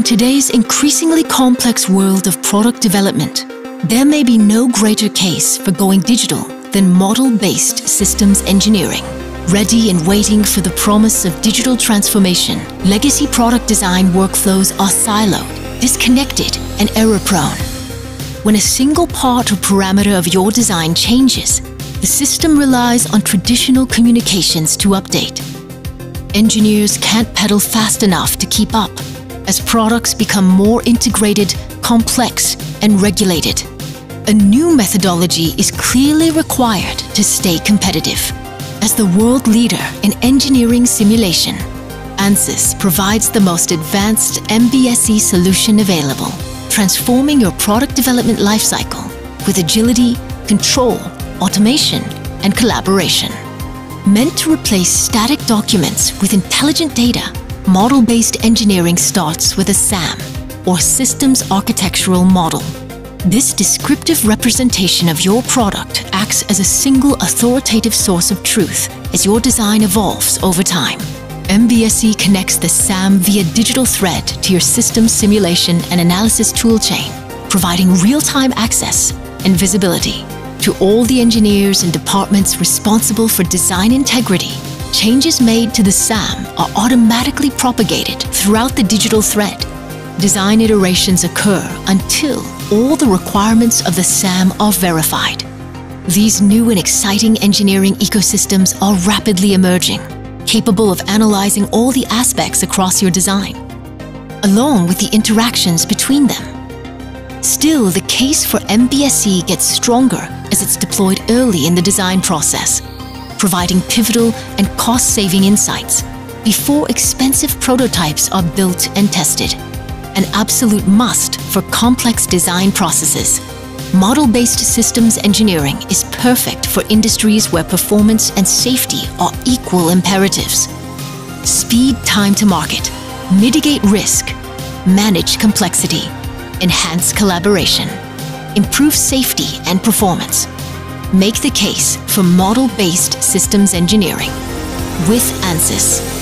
today's increasingly complex world of product development, there may be no greater case for going digital than model-based systems engineering. Ready and waiting for the promise of digital transformation, legacy product design workflows are siloed, disconnected, and error-prone. When a single part or parameter of your design changes, the system relies on traditional communications to update. Engineers can't pedal fast enough to keep up, as products become more integrated, complex, and regulated. A new methodology is clearly required to stay competitive. As the world leader in engineering simulation, Ansys provides the most advanced MBSE solution available, transforming your product development lifecycle with agility, control, automation, and collaboration. Meant to replace static documents with intelligent data, model-based engineering starts with a S.A.M, or Systems Architectural Model. This descriptive representation of your product acts as a single authoritative source of truth as your design evolves over time. MBSE connects the S.A.M via digital thread to your system simulation and analysis toolchain, providing real-time access and visibility to all the engineers and departments responsible for design integrity. Changes made to the S.A.M are automatically propagated throughout the digital thread. Design iterations occur until all the requirements of the S.A.M are verified. These new and exciting engineering ecosystems are rapidly emerging, capable of analyzing all the aspects across your design, along with the interactions between them. Still, the case for MBSE gets stronger as it's deployed early in the design process, providing pivotal and cost-saving insights before expensive prototypes are built and tested. An absolute must for complex design processes. Model-based systems engineering is perfect for industries where performance and safety are equal imperatives. Speed time to market, mitigate risk, manage complexity, enhance collaboration, improve safety and performance. Make the case for model-based systems engineering with Ansys.